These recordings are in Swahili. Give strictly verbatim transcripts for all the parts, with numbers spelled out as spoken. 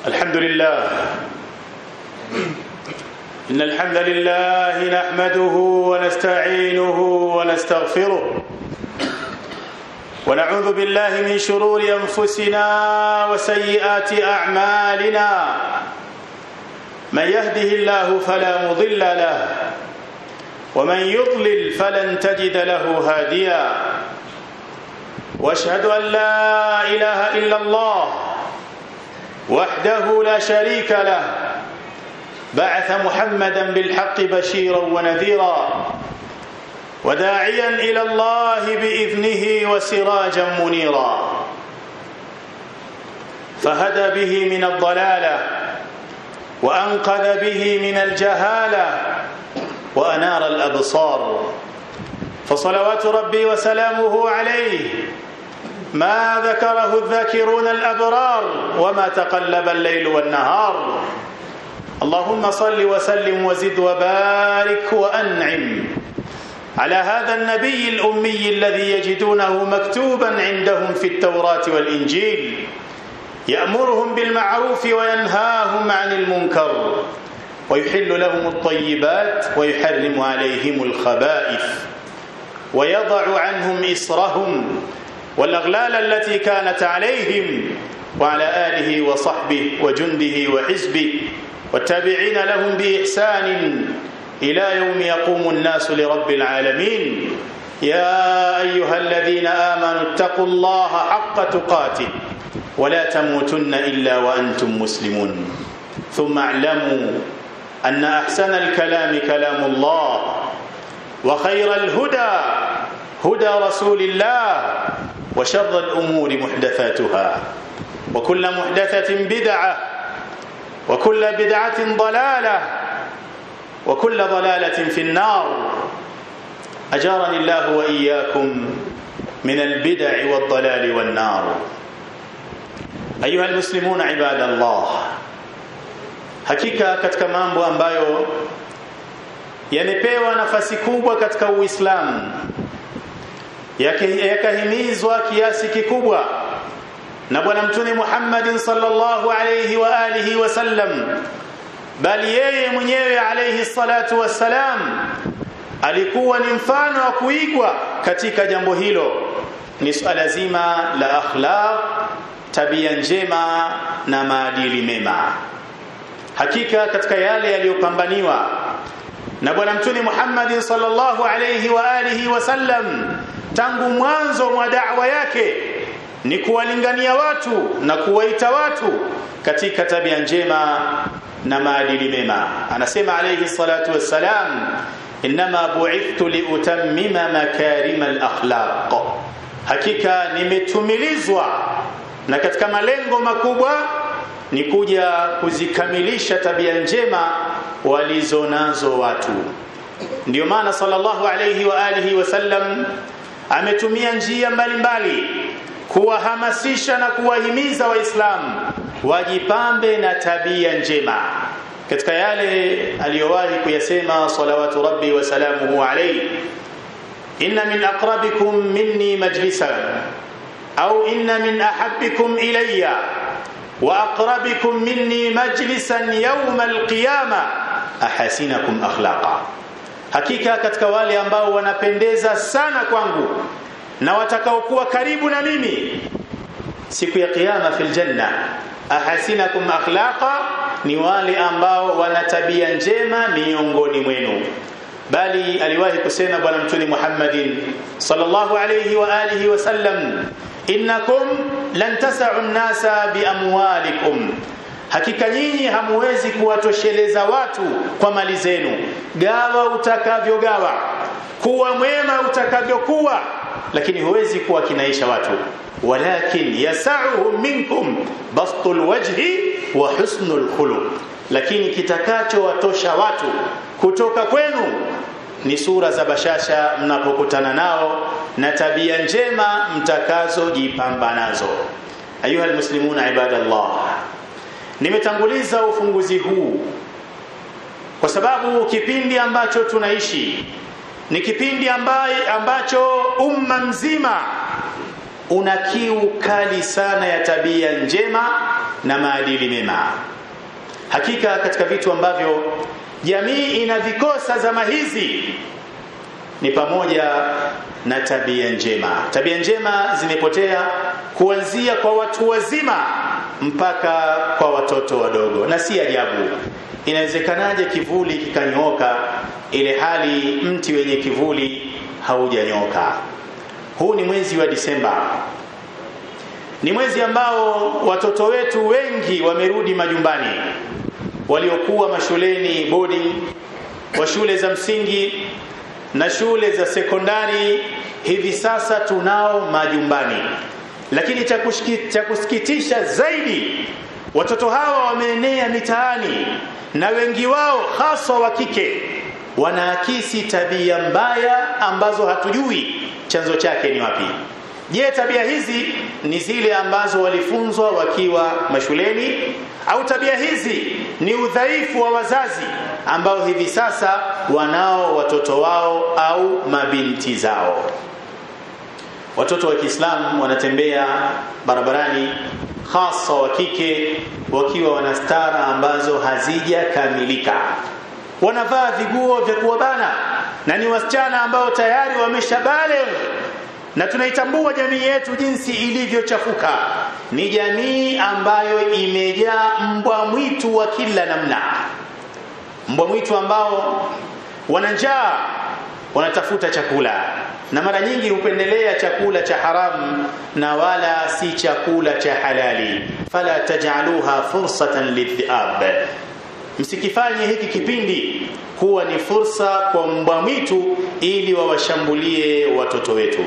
الحمد لله إن الحمد لله نحمده ونستعينه ونستغفره ونعوذ بالله من شرور أنفسنا وسيئات أعمالنا من يهده الله فلا مضل له ومن يضلل فلن تجد له هاديا واشهد أن لا إله إلا الله وحده لا شريك له بعث محمدا بالحق بشيرا ونذيرا وداعيا إلى الله بإذنه وسراجا منيرا فهدى به من الضلالة وأنقذ به من الجهالة وأنار الأبصار فصلوات ربي وسلامه عليه ما ذكره الذاكرون الأبرار وما تقلب الليل والنهار اللهم صل وسلم وزد وبارك وأنعم على هذا النبي الأمي الذي يجدونه مكتوبا عندهم في التوراة والإنجيل يأمرهم بالمعروف وينهاهم عن المنكر ويحل لهم الطيبات ويحرم عليهم الخبائث ويضع عنهم إصرهم والأغلال التي كانت عليهم وعلى آله وصحبه وجنده وحزبه والتابعين لهم بإحسان إلى يوم يقوم الناس لرب العالمين يا أيها الذين آمنوا اتقوا الله حق تقاته ولا تموتن إلا وأنتم مسلمون ثم اعلموا أن أحسن الكلام كلام الله وخير الهدى هدى رسول الله وشر الأمور محدثاتها وكل محدثة بدعة وكل بدعة ضلالة وكل ضلالة في النار أجارني الله وإياكم من البدع والضلال والنار أيها المسلمون عباد الله hakika katika mambo ambayo yamepewa nafasi kubwa katika Uislamu yakahimizwa kiasi kikubwa na bwana mtume Muhammad sallallahu alayhi wa alihi wasallam bali yeye mwenyewe alayhi salatu wassalam alikuwa ni mfano wa kuigwa katika jambo hilo ni swala zima la akhlaq tabia njema na maadili mema hakika katika yale yaliyopambaniwa na bwana mtume Muhammad sallallahu alayhi wa alihi wasallam tangu mwanzo mwa da'wa yake ni kuwalingania watu na kuwaita watu katika tabia njema na maadili mema anasema alayhi salatu wassalam inma bu'ithtu liutammima makarim al-akhlaq hakika nimetumilizwa na katika malengo makubwa ni kuja kuzikamilisha tabia njema walizonazo watu ndio maana sallallahu alayhi wa alihi wasallam ametumia njia mbalimbali kuwahamasisha na kuwahimiza waislamu wajipambe na tabia njema katika yale aliyowahi kuyasema salawatu rabbi wa salamuhu alayhi inna min aqrabikum minni majlisan au inna min ahabbikum ilayya wa aqrabikum minni majlisan yawm alqiyama ahasinakum akhlaqa hakika katika wale ambao wanapendeza sana kwangu na watakaokuwa karibu na mimi siku ya kiyama fil janna ahasinakum akhlaqa ni wale ambao wana tabia njema miongoni mwenu bali aliwahi kusema bwana mtume Muhammadin sallallahu alayhi wa alihi wasallam innakum lan tas'u an-nasa biamwalikum hakika nyinyi hamuwezi kuwatosheleza watu kwa mali zenu gawa utakavyogawa kuwa mwema utakavyokuwa lakini huwezi kuwa kinaisha watu walakin yas'uhum minkum bastul wajhi wa husnul khuluq lakini kitakacho watosha watu kutoka kwenu ni sura za bashasha mnapokutana nao na tabia njema mtakazojipamba nazo ayuha almuslimuna ibadallah nimetanguliza ufunguzi huu kwa sababu kipindi ambacho tunaishi ni kipindi ambaye ambacho umma mzima una kiu kali sana ya tabia njema na maadili mema. Hakika katika vitu ambavyo jamii inavikosa zama hizi ni pamoja na tabia njema. Tabia njema zimepotea kuanzia kwa watu wazima mpaka kwa watoto wadogo, na si ajabu. Inawezekanaje kivuli kikanyooka ile hali mti wenye kivuli haujanyoka? Huu ni mwezi wa Disemba. Ni mwezi ambao watoto wetu wengi wamerudi majumbani, waliokuwa mashuleni boarding, wa shule za msingi na shule za sekondari, hivi sasa tunao majumbani. Lakini cha kusikitisha zaidi, watoto hawa wameenea mitaani, na wengi wao hasa wa kike wanaakisi tabia mbaya ambazo hatujui chanzo chake ni wapi. Je, tabia hizi ni zile ambazo walifunzwa wakiwa mashuleni, au tabia hizi ni udhaifu wa wazazi ambao hivi sasa wanao watoto wao au mabinti zao? Watoto wa Kiislamu wanatembea barabarani, hasa wa kike, wakiwa wanastara ambazo hazijakamilika. Wanavaa viguo vya kuwabana, na ni wasichana ambao tayari wameshabaligh. Na tunaitambua jamii yetu jinsi ilivyochafuka. Ni jamii ambayo imejaa mbwa mwitu wa kila namna. Mbwa mwitu ambao wana njaa, wanatafuta chakula, na mara nyingi hupendelea chakula cha haramu na wala si chakula cha halali. Fala taj'aluha fursatan lidhiab, msikifanye hiki kipindi kuwa ni fursa kwa mbwa mwitu ili wawashambulie watoto wetu.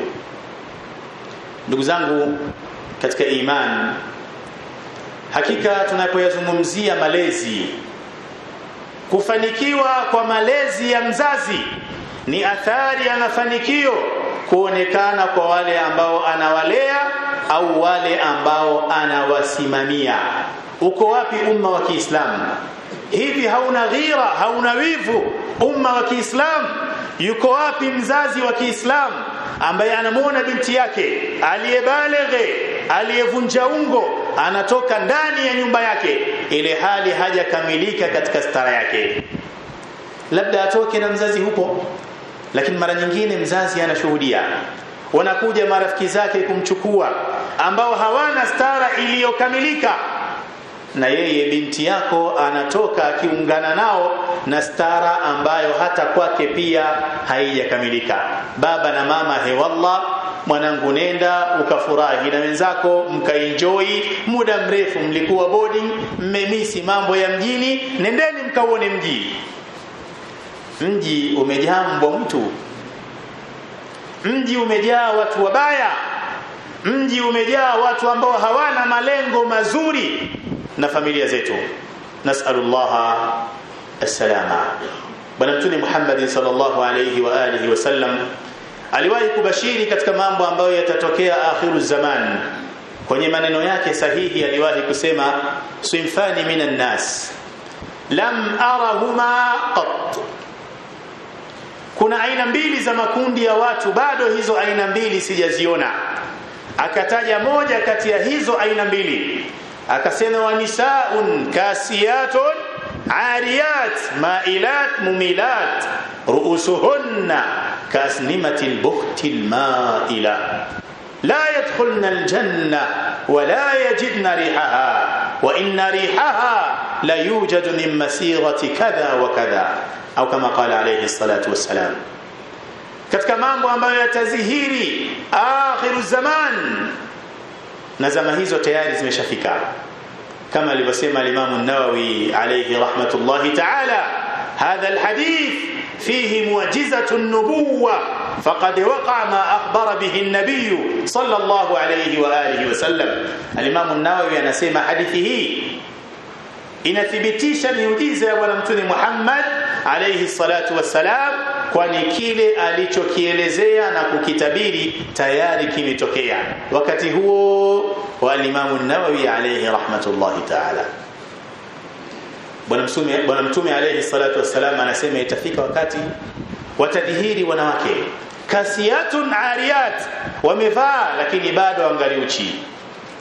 Ndugu zangu katika iman, hakika tunapoyazungumzia malezi, kufanikiwa kwa malezi ya mzazi ni athari ya mafanikio kuonekana kwa wale ambao anawalea au wale ambao anawasimamia. Uko wapi umma wa Kiislamu? Hivi hauna ghira, hauna wivu umma wa Kiislamu? Yuko wapi mzazi wa Kiislamu ambaye anamuona binti yake aliyebaleghe, aliyevunja ungo, anatoka ndani ya nyumba yake ile hali hajakamilika katika stara yake? Labda atoke na mzazi huko, lakini mara nyingine mzazi anashuhudia. Wanakuja marafiki zake kumchukua ambao hawana stara iliyokamilika, na yeye binti yako anatoka akiungana nao na stara ambayo hata kwake pia haijakamilika. Baba na mama, he wallah, mwanangu nenda ukafurahi na wenzako, mkaenjoy muda mrefu, mlikuwa boarding, mmemisi mambo ya mjini, nendeni mkaone mji. Mji umejaa mbwa mwitu, mji umejaa watu wabaya, mji umejaa watu ambao hawana malengo mazuri na familia zetu. Nas'alullah as-salama. Bwana Mtume Muhammad sallallahu alayhi wa alihi wasallam aliwahi kubashiri katika mambo ambayo yatatokea akhiru zaman. Kwenye maneno yake sahihi aliwahi kusema, sinfani minan nas lam arahuma qat, kuna aina mbili za makundi ya watu, bado hizo aina mbili sijaziona. Akataja moja kati ya hizo aina mbili, akasema, wa nisaun kasiyatun ariyat mailat mumilat ruusuhunna kasnimatil buhtil maila la yadkhulna aljanna wa la yajidna rihaha wa inna rihaha la yujadu min masirati kadha wa kadha, au kama qala alayhi salatu wassalam. Katika mambo ambayo yatazihiri akhiru zaman, na zama hizo tayari zimeshafika, kama alivyosema al-Imam an-Nawawi alayhi rahmatullahi ta'ala, hadha al-hadith fihi mu'jizatu an-nubuwwa faqad waqa'a ma akhbara bihi an-nabiy sallallahu alayhi wa alihi wa sallam. Al-Imam an-Nawawi anasema hadithi hii inathibitisha miujiza ya Bwana Mtume Muhammad alayhi salatu wassalam, kwani kile alichokielezea na kukitabiri tayari kimetokea wakati huo wa al-Imam an-Nawawi alayhi rahmatullahi ta'ala. Bwana Mtume Bwana Mtume alayhi salatu wassalam anasema itafika wakati watadhihiri wanawake kasiyatun ariyat, wamevaa lakini bado wangali uchi.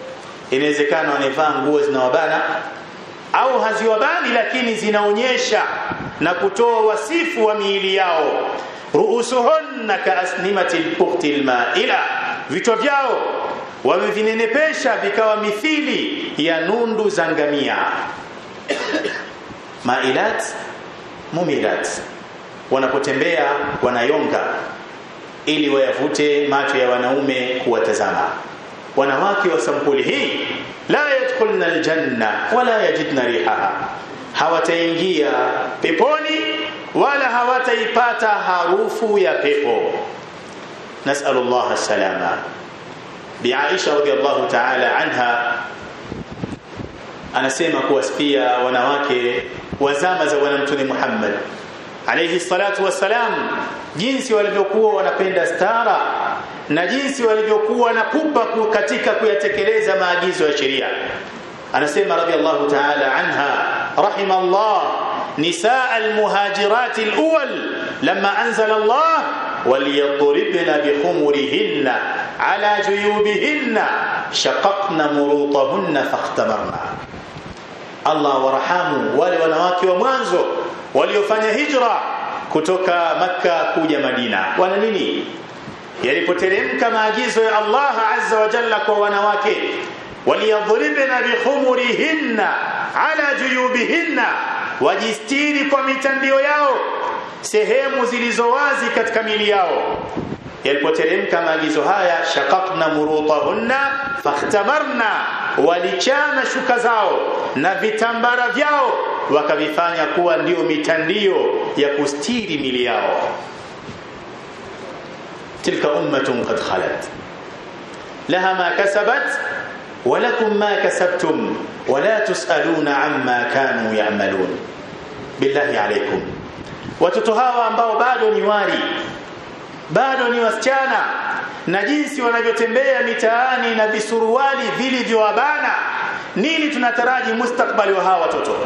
inawezekana wanavaa nguo zinawabana au haziwabani lakini zinaonyesha na kutoa wasifu wa miili yao. Ruusuhunna kaasnimati al-bukhti al-ma'ila, vichwa vyao wamevinenepesha vikawa mithili ya nundu za ngamia. Ma'ilat mumilat, wanapotembea wanayonga ili wayavute macho ya wanaume kuwatazama. Wanawake wa sampuli hii la yadkhulna aljanna wala yajidna rihaha, hawataingia peponi wala hawataipata harufu ya pepo. Nas'alullah as-salama. Bi Aisha radhiyallahu ta'ala anha anasema kuwasifia wanawake wa zama za bwana mtume Muhammad alayhi salatu wassalam, jinsi walivyokuwa wanapenda stara na jinsi walivyokuwa na pupa katika kuyatekeleza maagizo ya sheria. Anasema radhiyallahu ta'ala anha, rahimallah nisaa almuhajirat alawwal lamma anzala Allah waliyadribna bihumurihinna ala juyubihinna shaqaqna murutahunna fakhtamarna. Allah warahamu wale wanawake wa mwanzo waliofanya hijra kutoka Makka kuja Madina. Wana nini? Yalipoteremka maagizo ya Allah azza wa jalla kwa wanawake, waliyadhribna bihumurihinna ala juyubihinna, wajistiri kwa mitandio yao sehemu zilizo wazi katika mili yao. Yalipoteremka maagizo haya, shaqaqna murutahunna fakhtamarna, walichana shuka zao na vitambara vyao wakavifanya kuwa ndio mitandio ya kustiri mili yao. Tilka ummatun qad khalat laha ma kasabat wa lakum ma kasabtum wa la tusaluna amma kanu ya'malun. Billahi alaykum, watoto hawa ambao bado ni wari, bado ni wasichana, na jinsi wanavyotembea mitaani na visuruali vilivyowabana, nini tunataraji mustakbali wa hawa watoto?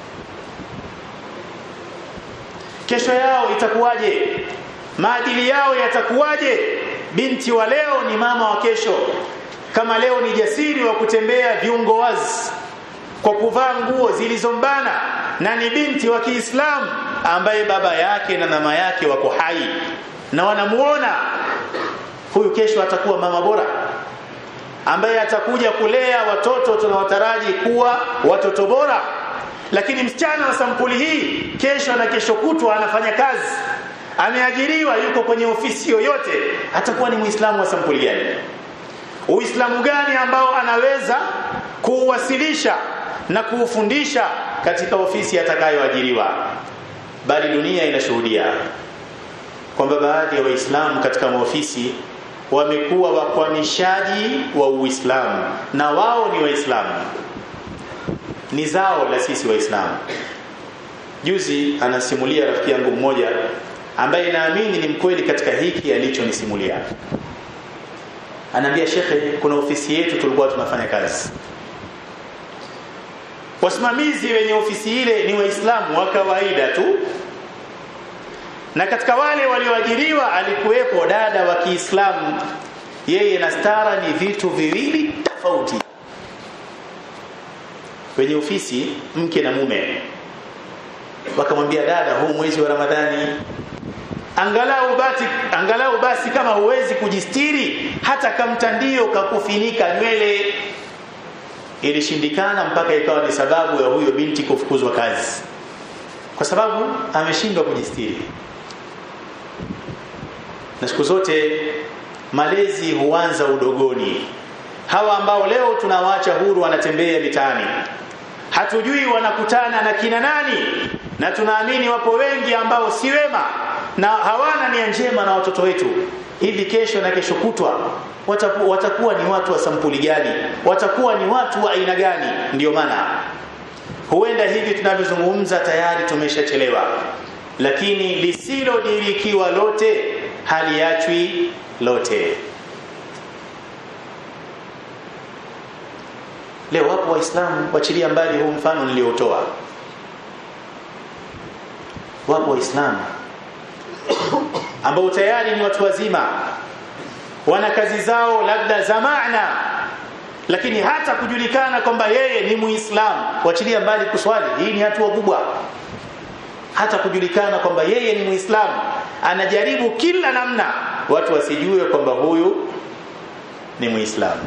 Kesho yao itakuwaje? Maadili yao yatakuwaje? Binti wa leo ni mama wa kesho. Kama leo ni jasiri wa kutembea viungo wazi kwa kuvaa nguo zilizombana, na ni binti wa Kiislamu ambaye baba yake na mama yake wako hai na wanamuona, huyu kesho atakuwa mama bora ambaye atakuja kulea watoto tunawataraji kuwa watoto bora. Lakini msichana wa sampuli hii kesho na kesho kutwa anafanya kazi, ameajiriwa, yuko kwenye ofisi yoyote, atakuwa ni Muislamu wa sampuli gani? Uislamu gani ambao anaweza kuuwasilisha na kuufundisha katika ofisi atakayoajiriwa? Bali dunia inashuhudia kwamba baadhi ya Waislamu katika maofisi wamekuwa wakwamishaji wa Uislamu, na wao ni Waislamu, ni zao la sisi Waislamu. Juzi anasimulia rafiki yangu mmoja ambaye naamini ni mkweli katika hiki alichonisimulia. Anambia, shekhe, kuna ofisi yetu tulikuwa tunafanya kazi, wasimamizi wenye ofisi ile ni Waislamu wa kawaida tu, na katika wale walioajiriwa alikuwepo dada wa Kiislamu. Yeye na stara ni vitu viwili tofauti. Kwenye ofisi mke na mume wakamwambia dada, huu mwezi wa Ramadhani angalau basi angalau basi kama huwezi kujistiri hata kamtandio kakufinika nywele. Ilishindikana mpaka ikawa ni sababu ya huyo binti kufukuzwa kazi kwa sababu ameshindwa kujistiri. Na siku zote malezi huanza udogoni. Hawa ambao leo tunawaacha huru wanatembea mitaani, hatujui wanakutana na kina nani, na tunaamini wapo wengi ambao si wema na hawana nia njema na watoto wetu. Hivi kesho na kesho kutwa wataku, watakuwa ni watu wa sampuli gani? Watakuwa ni watu wa aina gani? Ndio maana huenda hivi tunavyozungumza tayari tumeshachelewa, lakini lisilodirikiwa lote haliachwi lote. Leo wapo Waislamu, wachilia mbali huu mfano niliotoa, wapo Waislamu ambao tayari ni watu wazima, wana kazi zao labda za maana, lakini hata kujulikana kwamba yeye ni Muislamu, wachilia mbali kuswali, hii ni hatua kubwa. Hata kujulikana kwamba yeye ni Muislamu, anajaribu kila namna watu wasijue kwamba huyu ni Muislamu.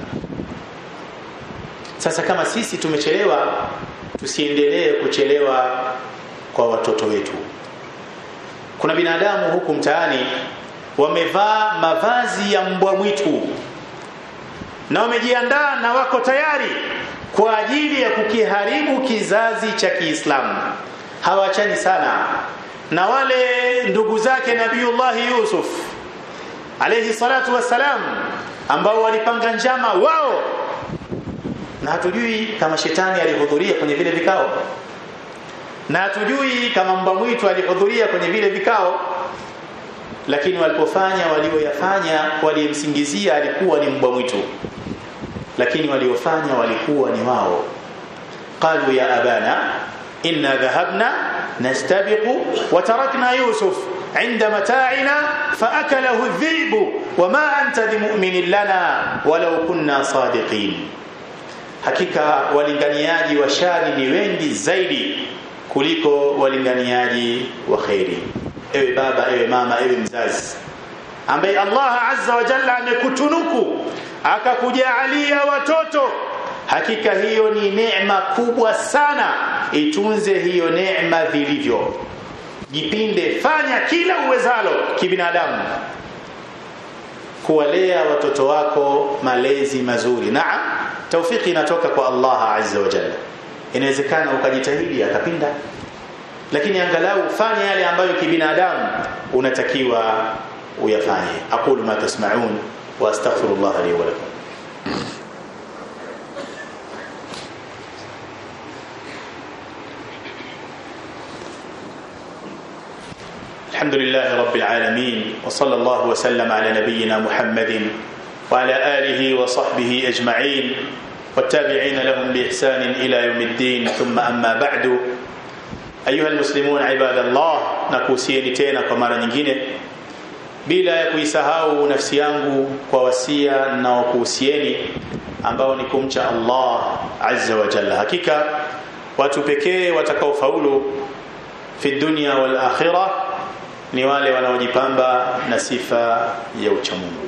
Sasa kama sisi tumechelewa, tusiendelee kuchelewa kwa watoto wetu. Kuna binadamu huku mtaani wamevaa mavazi ya mbwa mwitu na wamejiandaa na wako tayari kwa ajili ya kukiharibu kizazi cha Kiislamu. Hawachani sana na wale ndugu zake Nabiiullah Yusuf alayhi salatu wassalam, ambao walipanga njama wao, na hatujui kama shetani alihudhuria kwenye vile vikao, na hatujui kama mbwa mwitu alihudhuria kwenye vile vikao, lakini walipofanya walioyafanya, walimsingizia alikuwa ni mbwa mwitu, lakini waliofanya walikuwa ni wao. Qalu ya abana inna dhahabna nastabiqu wa tarakna Yusuf inda mata'ina faakalahu adh-dhi'bu wama anta bimu'minin lana walau kunna sadiqin. Hakika walinganiaji wa shari ni wengi zaidi kuliko walinganiaji wa khairi. Ewe baba, ewe mama, ewe mzazi ambaye Allah azza wa jalla amekutunuku akakujalia watoto, hakika hiyo ni neema kubwa sana. Itunze hiyo neema vilivyo, jipinde, fanya kila uwezalo kibinadamu kuwalea watoto wako malezi mazuri. Naam, taufiki inatoka kwa Allah azza wa jalla. Inawezekana ukajitahidi akapinda, lakini angalau fanya yale ambayo kibinadamu unatakiwa uyafanye. Aqulu ma tasma'un wa astaghfirullah li wa lakum. الحمد لله رب العالمين وصلى الله وسلم على نبينا محمد وعلى آله وصحبه أجمعين والتابعين لهم بإحسان إلى يوم الدين. ثم أما بعد أيها المسلمون عباد الله, nakuhusieni tena kwa mara nyingine bila ya kuisahau nafsi yangu kwa wasia na kuhusieni ambao ni kumcha Allah azza wa jalla. Hakika watu pekee watakaofaulu fi dunya wal akhirah ni wale wanaojipamba na sifa ya uchamungu.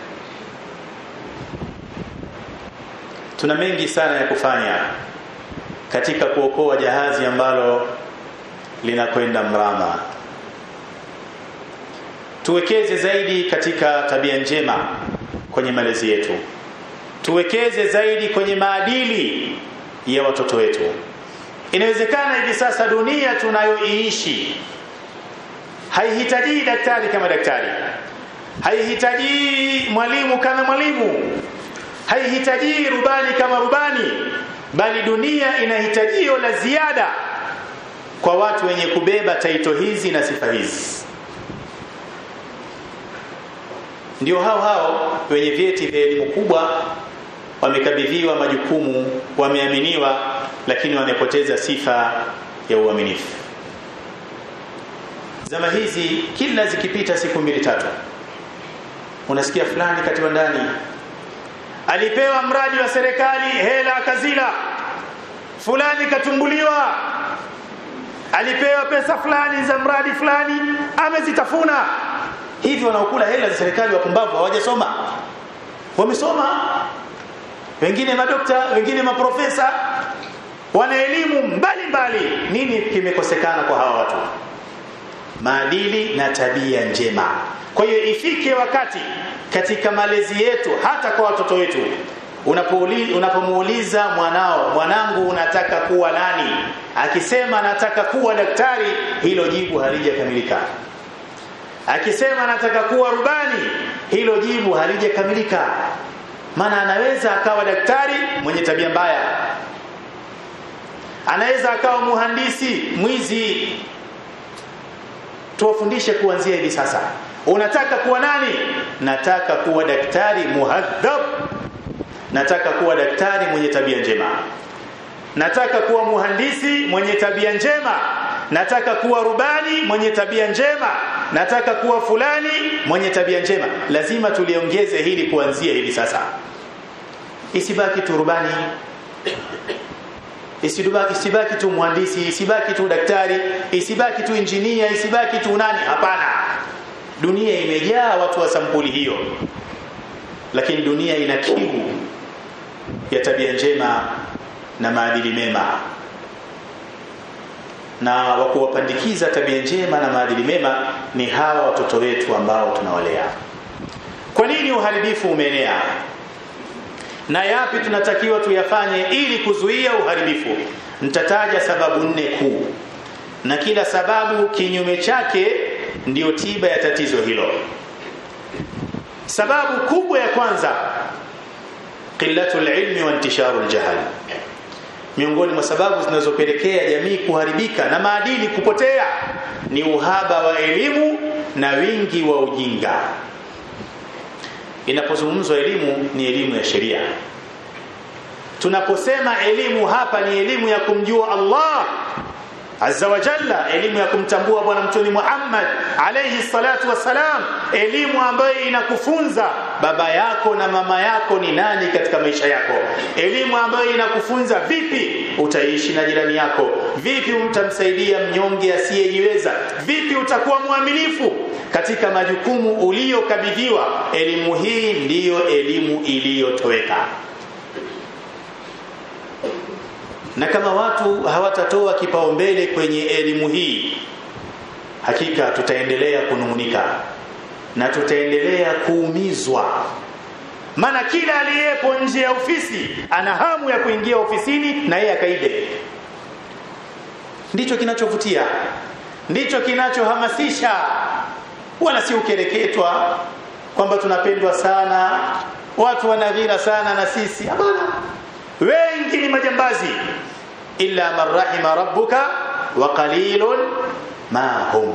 Tuna mengi sana ya kufanya katika kuokoa jahazi ambalo linakwenda mrama. Tuwekeze zaidi katika tabia njema kwenye malezi yetu. Tuwekeze zaidi kwenye maadili ya watoto wetu. Inawezekana hivi sasa dunia tunayoiishi haihitaji daktari kama daktari, haihitaji mwalimu kama mwalimu, haihitaji rubani kama rubani, bali dunia inahitajio la ziada kwa watu wenye kubeba taito hizi na sifa hizi. Ndio hao hao wenye vyeti vya elimu kubwa, wamekabidhiwa majukumu, wameaminiwa, lakini wamepoteza sifa ya uaminifu. Zama hizi kila zikipita siku mbili tatu unasikia fulani katiwa ndani, alipewa mradi wa serikali, hela akazila, fulani katumbuliwa, alipewa pesa fulani za mradi fulani amezitafuna. Hivi wanaokula hela za serikali wapumbavu, hawajasoma? Wamesoma, wengine madokta, wengine maprofesa, wana elimu mbalimbali. Nini kimekosekana kwa hawa watu? Maadili na tabia njema. Kwa hiyo ifike wakati katika malezi yetu, hata kwa watoto wetu, unapomuuliza mwanao, mwanangu unataka kuwa nani, akisema nataka kuwa daktari, hilo jibu halijakamilika. Akisema nataka kuwa rubani, hilo jibu halijakamilika. Maana anaweza akawa daktari mwenye tabia mbaya, anaweza akawa muhandisi mwizi. Tuwafundishe kuanzia hivi sasa. Unataka kuwa nani? Nataka kuwa daktari muhaddab, nataka kuwa daktari mwenye tabia njema, nataka kuwa muhandisi mwenye tabia njema, nataka kuwa rubani mwenye tabia njema, nataka kuwa fulani mwenye tabia njema. Lazima tuliongeze hili kuanzia hivi sasa. isibaki tu rubani, isibaki isibaki tu mhandisi, isibaki tu daktari, isibaki tu injinia, isibaki tu nani. Hapana, dunia imejaa watu wa sampuli hiyo, lakini dunia ina kiu ya tabia njema na maadili mema, na wakuwapandikiza tabia njema na maadili mema ni hawa watoto wetu ambao tunawalea. Kwa nini uharibifu umeenea na yapi tunatakiwa tuyafanye ili kuzuia uharibifu? Nitataja sababu nne kuu, na kila sababu kinyume chake ndiyo tiba ya tatizo hilo. Sababu kubwa ya kwanza, qillatul ilmi wa intisharul jahl. Miongoni mwa sababu zinazopelekea jamii kuharibika na maadili kupotea ni uhaba wa elimu na wingi wa ujinga. Inapozungumzwa elimu, ni elimu ya sheria. Tunaposema elimu hapa ni elimu ya kumjua Allah Azza wa Jalla, elimu ya kumtambua Bwana Mtume Muhammad alayhi salatu wassalam, elimu ambayo inakufunza baba yako na mama yako ni nani katika maisha yako, elimu ambayo inakufunza vipi utaishi na jirani yako, vipi utamsaidia mnyonge asiyejiweza, vipi utakuwa mwaminifu katika majukumu uliyokabidhiwa. Elimu hii ndiyo elimu iliyotoweka. Na kama watu hawatatoa kipaumbele kwenye elimu hii, hakika tutaendelea kunung'unika na tutaendelea kuumizwa. Maana kila aliyepo nje ya ofisi ana hamu ya kuingia ofisini na yeye akaibe. Ndicho kinachovutia, ndicho kinachohamasisha, wala si ukereketwa kwamba tunapendwa sana, watu wanaghira sana na sisi. Hapana, wengi ni majambazi, illa man rahima rabbuka wa qalilun ma hum.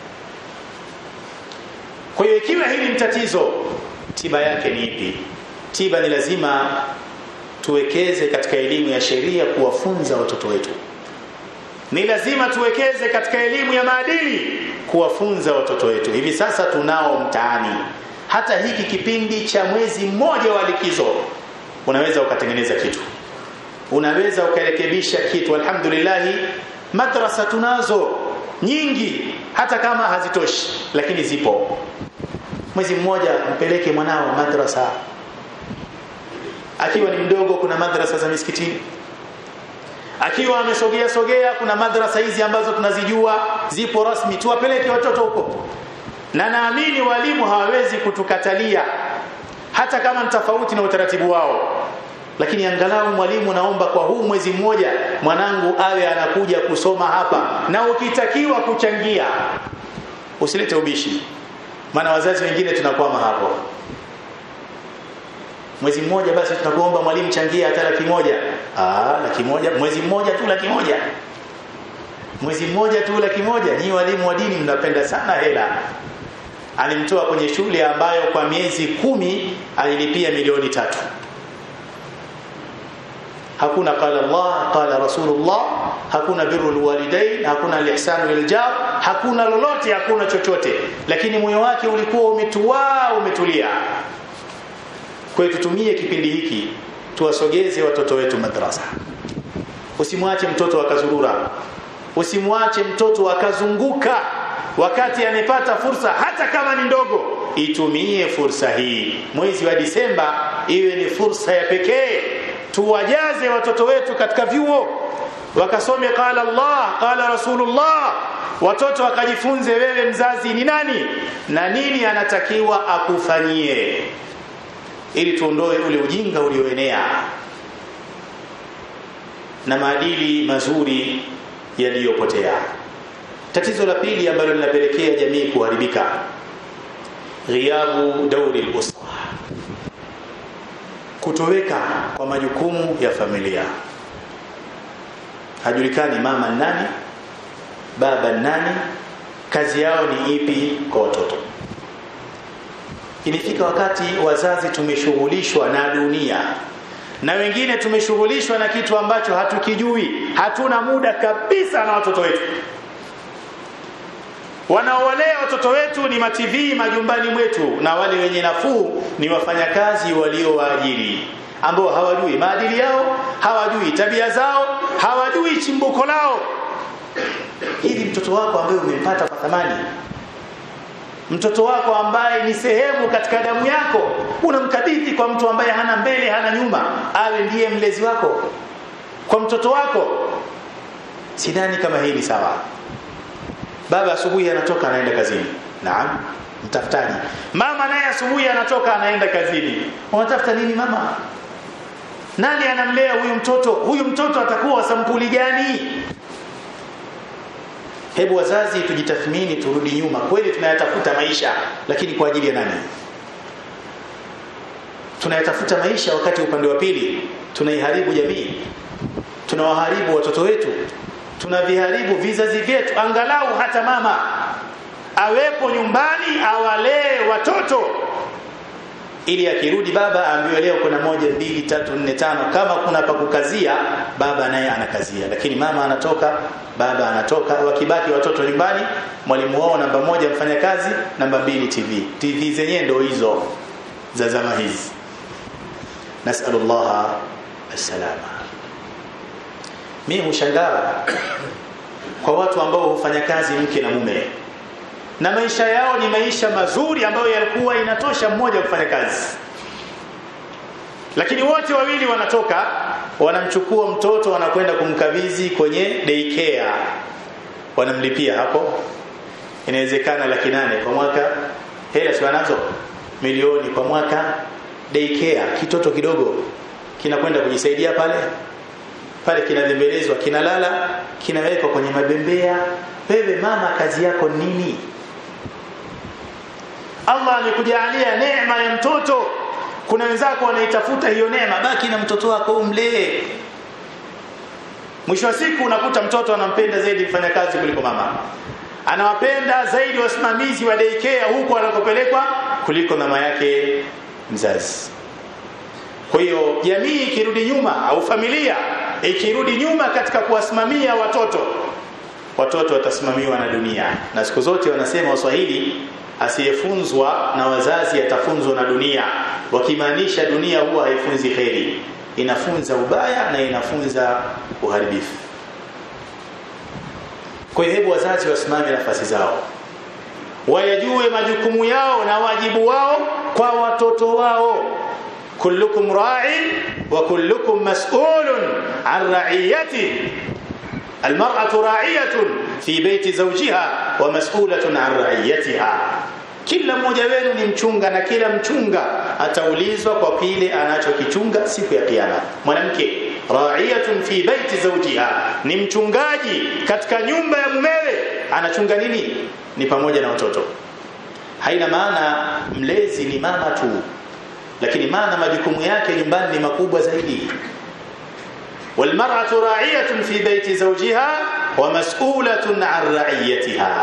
Kwa hiyo ikiwa hili ni tatizo, tiba yake ni ipi? Tiba ni lazima tuwekeze katika elimu ya sheria kuwafunza watoto wetu. Ni lazima tuwekeze katika elimu ya maadili kuwafunza watoto wetu. Hivi sasa tunao mtaani, hata hiki kipindi cha mwezi mmoja wa likizo, unaweza ukatengeneza kitu, unaweza ukarekebisha kitu. Alhamdulillah, madrasa tunazo nyingi, hata kama hazitoshi lakini zipo. Mwezi mmoja mpeleke mwanao madrasa. Akiwa ni mdogo kuna madrasa za misikitini, akiwa amesogea sogea kuna madrasa hizi ambazo tunazijua zipo rasmi, tuwapeleke watoto huko. Na naamini walimu hawawezi kutukatalia hata kama ni tofauti na utaratibu wao, lakini angalau mwalimu, naomba kwa huu mwezi mmoja mwanangu awe anakuja kusoma hapa, na ukitakiwa kuchangia usilete ubishi, maana wazazi wengine tunakwama hapo. Mwezi mmoja basi tunakuomba mwalimu changia hata laki moja. Ah, laki moja mwezi mmoja tu, laki moja mwezi mmoja tu, laki moja. Ni walimu wa dini mnapenda sana hela. Alimtoa kwenye shule ambayo kwa miezi kumi alilipia milioni tatu. Hakuna qala Allah qala Rasulullah, hakuna birrul walidain, hakuna al-ihsanu lil jar, hakuna lolote, hakuna chochote, lakini moyo wake ulikuwa umetuwa umetulia. Kwa hiyo tutumie kipindi hiki tuwasogeze watoto wetu madrasa. Usimwache mtoto akazurura, usimwache mtoto akazunguka wakati anapata fursa, hata kama ni ndogo. Itumie fursa hii, mwezi wa Disemba iwe ni fursa ya pekee. Tuwajaze watoto wetu katika vyuo, wakasome qala Allah qala Rasulullah, watoto wakajifunze wewe mzazi ni nani na nini anatakiwa akufanyie, ili tuondoe ule ujinga ulioenea na maadili mazuri yaliyopotea. Tatizo la pili ambalo linapelekea jamii kuharibika, ghiabu dauri al-usra, kutoweka kwa majukumu ya familia. Hajulikani mama nani, baba nani, kazi yao ni ipi kwa watoto. Inafika wakati wazazi tumeshughulishwa na dunia, na wengine tumeshughulishwa na kitu ambacho hatukijui. Hatuna muda kabisa na watoto wetu. Wanaowalea watoto wetu ni ma-T V majumbani mwetu, na wale wenye nafuu ni wafanyakazi waliowaajiri. ambao hawajui maadili yao, hawajui tabia zao, hawajui chimbuko lao. Ili mtoto wako ambaye umempata kwa thamani, mtoto wako ambaye ni sehemu katika damu yako, unamkabidhi kwa mtu ambaye hana mbele hana nyuma, awe ndiye mlezi wako kwa mtoto wako. Sidhani kama hii ni sawa. Baba asubuhi anatoka anaenda kazini. Naam, mtafutaji. Mama naye asubuhi anatoka anaenda kazini. Unatafuta nini mama? Nani anamlea huyu mtoto? Huyu mtoto atakuwa sampuli gani? Hebu wazazi tujitathmini, turudi nyuma. Kweli tunayatafuta maisha, lakini kwa ajili ya nani? Tunayatafuta maisha wakati upande wa pili tunaiharibu jamii, tunawaharibu watoto wetu, tunaviharibu vizazi vyetu. Angalau hata mama awepo nyumbani awalee watoto, ili akirudi baba aambiwe leo kuna moja mbili tatu nne tano, kama kuna pa kukazia baba naye anakazia. Lakini mama anatoka, baba anatoka, wakibaki watoto nyumbani, mwalimu wao namba moja mfanyakazi, namba mbili T V. T V zenyewe ndio hizo za zama hizi. Nasallallahu alsalama. Mimi hushangaa kwa watu ambao hufanya kazi mke na mume, na maisha yao ni maisha mazuri ambayo yalikuwa inatosha mmoja kufanya kazi, lakini wote wawili wanatoka, wanamchukua mtoto, wanakwenda kumkabidhi kwenye daycare, wanamlipia hapo, inawezekana laki nane kwa mwaka, hela si wanazo milioni kwa mwaka. Daycare, kitoto kidogo kinakwenda kujisaidia pale pale, kinadembelezwa, kinalala, kinawekwa kwenye mabembea. Wewe mama, kazi yako nini? Allah amekujalia neema ya mtoto. Kuna wenzako wanaitafuta hiyo neema, baki na mtoto wako umlee. Mwisho wa siku unakuta mtoto anampenda zaidi mfanyakazi kuliko mama, anawapenda zaidi wasimamizi wa daycare huko anakopelekwa kuliko mama yake mzazi. Kwa hiyo jamii ikirudi nyuma, au familia ikirudi nyuma katika kuwasimamia watoto, watoto watasimamiwa na dunia. Na siku zote wanasema Waswahili, asiyefunzwa na wazazi atafunzwa na dunia, wakimaanisha dunia huwa haifunzi kheri, inafunza ubaya na inafunza uharibifu. Kwa hiyo hebu wazazi wasimame nafasi zao, wayajue majukumu yao na wajibu wao kwa watoto wao. Kullukum ra'in wa kullukum mas'ulun an ra'iyati. Almar'atu ra'iyatun fi bayti zawjiha wa mas'ulatun an ra'iyatiha. Kila mmoja wenu ni mchunga, na kila mchunga ataulizwa kwa kile anachokichunga siku ya kiyama. Mwanamke ra'iyatun fi bayti zawjiha, ni mchungaji katika nyumba ya mumewe. Anachunga nini? Ni pamoja na watoto. Haina maana mlezi ni mama tu, lakini maana majukumu yake nyumbani ni makubwa zaidi. Wal mar'atu ra'iyatun fi bayti zawjiha wa mas'ulatun 'an ra'iyatiha.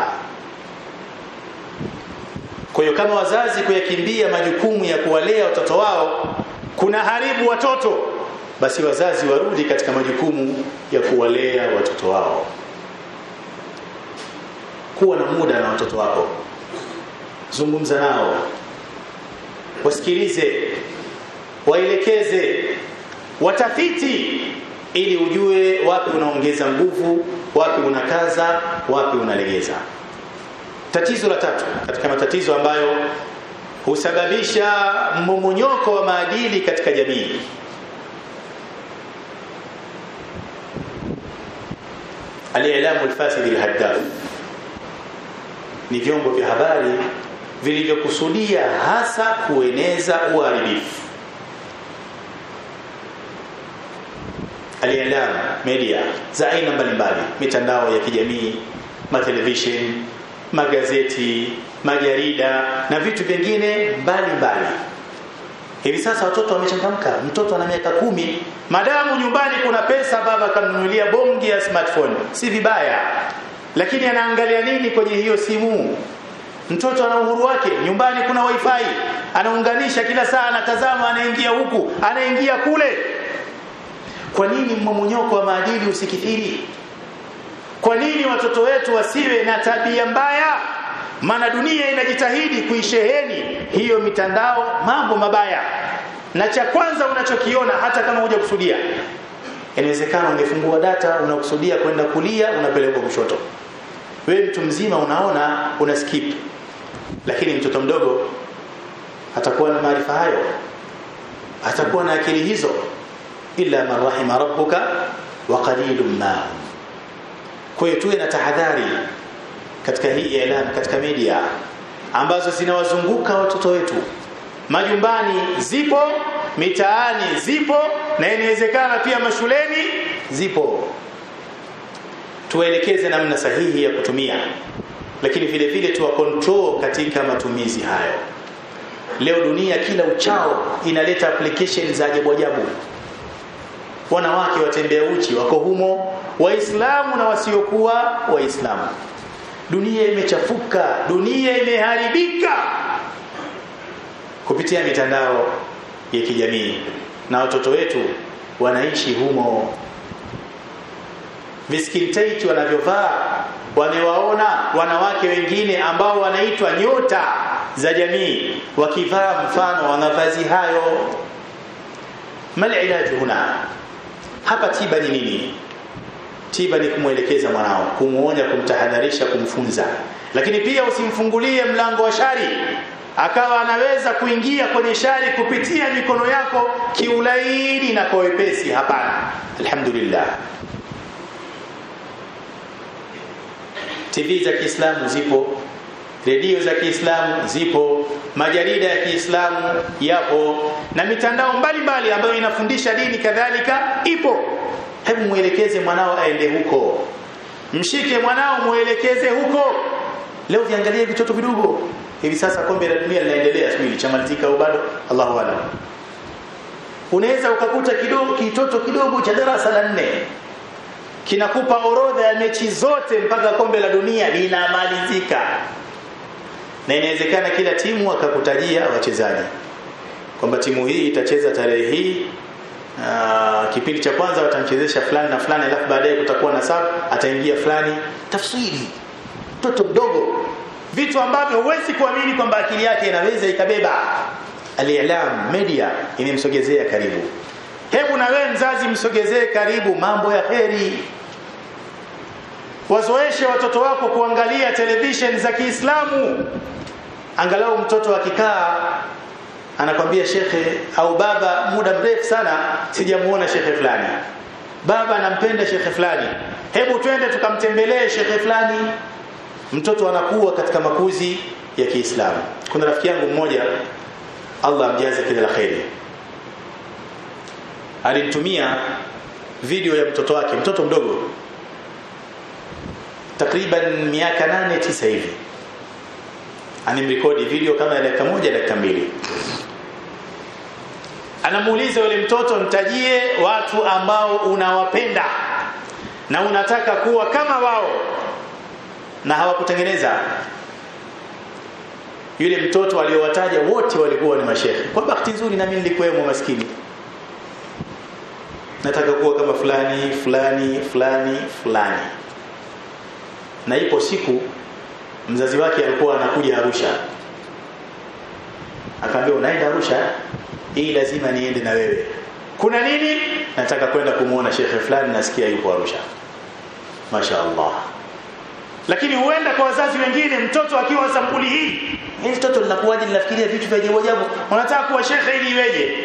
Kwa hiyo kama wazazi kuyakimbia majukumu ya kuwalea watoto wao kuna haribu watoto, basi wazazi warudi katika majukumu ya kuwalea watoto wao. Kuwa na muda na watoto wako, zungumza nao, wasikilize, waelekeze, watafiti, ili ujue wapi unaongeza nguvu, wapi unakaza, wapi unalegeza. Tatizo la tatu katika matatizo ambayo husababisha mmomonyoko wa maadili katika jamii, al-i'lamu al-fasid al-haddaf, ni vyombo vya habari vilivyokusudia hasa kueneza uharibifu. Al-i'lam, media za aina mbalimbali, mitandao ya kijamii, matelevision, magazeti, majarida na vitu vingine mbalimbali. Hivi sasa watoto wamechangamka. Mtoto ana miaka kumi, madamu nyumbani kuna pesa, baba kamnunulia bongi ya smartphone, si vibaya, lakini anaangalia nini kwenye hiyo simu? Mtoto ana uhuru wake, nyumbani kuna wifi, anaunganisha kila saa, anatazama, anaingia huku, anaingia kule. Kwa nini mmomonyoko wa maadili usikithiri? Kwa nini watoto wetu wasiwe na tabia mbaya? Maana dunia inajitahidi kuisheheni hiyo mitandao mambo mabaya, na cha kwanza unachokiona hata kama huja kusudia. Inawezekana ungefungua data unakusudia kwenda kulia unapeleka kushoto. Wewe mtu mzima unaona una skip. Lakini mtoto mdogo atakuwa na maarifa hayo. Atakuwa na akili hizo. Illa man rahima rabbuka wa qalilun ma. Kwa hiyo tuwe na tahadhari katika hii elimu, katika media ambazo zinawazunguka watoto wetu. Majumbani zipo, mitaani zipo, na inawezekana pia mashuleni zipo. Tuelekeze namna sahihi ya kutumia, lakini vile vile tuwa control katika matumizi hayo. Leo dunia kila uchao inaleta application za ajabu ajabu. Wanawake watembea uchi wako humo, Waislamu na wasiokuwa Waislamu. Dunia imechafuka, dunia imeharibika kupitia mitandao ya kijamii, na watoto wetu wanaishi humo. Viskintaiti wanavyovaa, wamewaona wanawake wengine ambao wanaitwa nyota za jamii wakivaa mfano wa mavazi hayo. Mal ilaji huna? Hapa tiba ni nini? Tiba ni kumuelekeza mwanao, kumuonya, kumtahadharisha, kumfunza. Lakini pia usimfungulie mlango wa shari akawa anaweza kuingia kwenye shari kupitia mikono yako kiulaini na kwa wepesi. Hapana. Alhamdulillah, T V za Kiislamu zipo, redio za Kiislamu zipo, majarida ya Kiislamu yapo, na mitandao mbalimbali ambayo inafundisha dini kadhalika ipo. Hebu muelekeze mwanao aende huko. Mshike mwanao muelekeze huko. Leo viangalie vitoto vidogo. Hivi sasa kombe la dunia linaendelea, sijui lichamalizika au bado, Allahu a'lam. Unaweza ukakuta kidogo kitoto kidogo cha darasa la nne kinakupa orodha ya mechi zote mpaka kombe la dunia linamalizika. Na inawezekana kila timu akakutajia wachezaji kwamba timu hii itacheza tarehe hii, Uh, kipindi cha kwanza watamchezesha fulani na fulani, alafu baadaye kutakuwa na sub, ataingia fulani. Tafsiri mtoto mdogo, vitu ambavyo huwezi kuamini kwamba akili yake inaweza ikabeba. Al-I'lam media imemsogezea karibu. Hebu na wewe mzazi msogezee karibu mambo ya kheri. Wazoeshe watoto wako kuangalia television za Kiislamu. Angalau mtoto akikaa anakwambia shekhe au baba, muda mrefu sana sijamuona shekhe fulani. Baba anampenda shekhe fulani, hebu twende tukamtembelee shekhe fulani. Mtoto anakuwa katika makuzi ya Kiislamu. Kuna rafiki yangu mmoja, Allah amjaze kila la kheri, alinitumia video ya mtoto wake, mtoto mdogo takriban miaka nane tisa hivi. Animrekodi video kama ya dakika moja dakika mbili. Anamuuliza yule mtoto, nitajie watu ambao unawapenda na unataka kuwa kama wao na hawakutengeneza. Yule mtoto aliowataja wote walikuwa ni mashehe. Kwa bahati nzuri na mimi nilikuwemo maskini. Nataka kuwa kama fulani, fulani, fulani, fulani. Na ipo siku mzazi wake alikuwa anakuja Arusha. Akaambia, unaenda Arusha? Hii lazima niende na wewe. Kuna nini? Nataka kwenda kumuona shekhe fulani, nasikia yuko Arusha. Mashaallah. Lakini huenda kwa wazazi wengine mtoto akiwa sampuli hii, hii mtoto linakuwaje, linafikiria vitu vya ajabu ajabu, unataka kuwa shekhe ili iweje?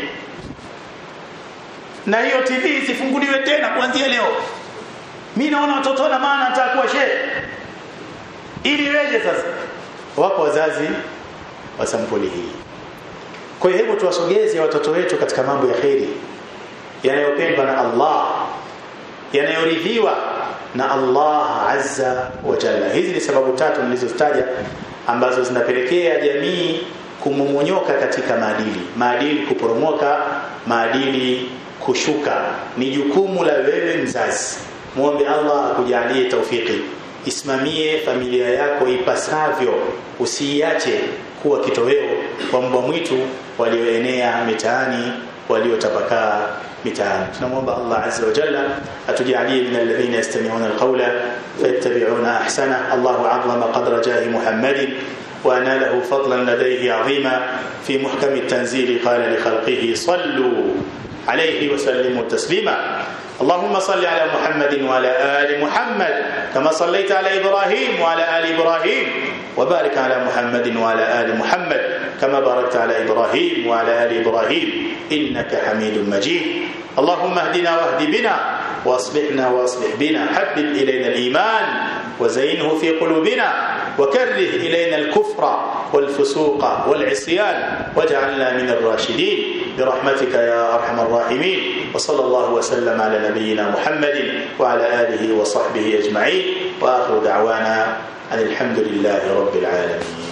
Na hiyo T V isifunguliwe tena kuanzia leo. Mimi naona watoto na maana nataka kuwa shekhe ili iweje sasa? Wako wazazi wa sampuli hii. Kwa hiyo hebu tuwasogeze watoto wetu katika mambo ya kheri yanayopendwa na Allah, yanayoridhiwa na Allah azza wa jalla. Hizi ni sababu tatu nilizozitaja ambazo zinapelekea jamii kumomonyoka katika maadili, maadili kuporomoka, maadili kushuka. Ni jukumu la wewe mzazi. Muombe Allah akujalie taufiki. Isimamie familia yako ipasavyo, usiiache kuwa kitoweo kwa mbwa mwitu walioenea mitaani, waliotapakaa mitaani. Tunamwomba Allah azza wa jalla atujalie min alladhina yastami'una alqawla fayattabi'una ahsana. Allahu 'azzama qadra jahi Muhammadin وأناله فضلا لديه عظيما في محكم التنزيل قال لخلقه صلوا عليه وسلموا تسليما. اللهم صل على محمد وعلى آل محمد كما صليت على إبراهيم وعلى آل إبراهيم، وبارك على محمد وعلى آل محمد كما باركت على إبراهيم وعلى آل إبراهيم إنك حميد مجيد. اللهم اهدنا واهد بنا واصلحنا واصلح بنا، حبب إلينا الإيمان وزينه في قلوبنا، وكره إلينا الكفر والفسوق والعصيان واجعلنا من الراشدين برحمتك يا أرحم الراحمين. وصلى الله وسلم على نبينا محمد وعلى آله وصحبه أجمعين، وآخر دعوانا أن الحمد لله رب العالمين.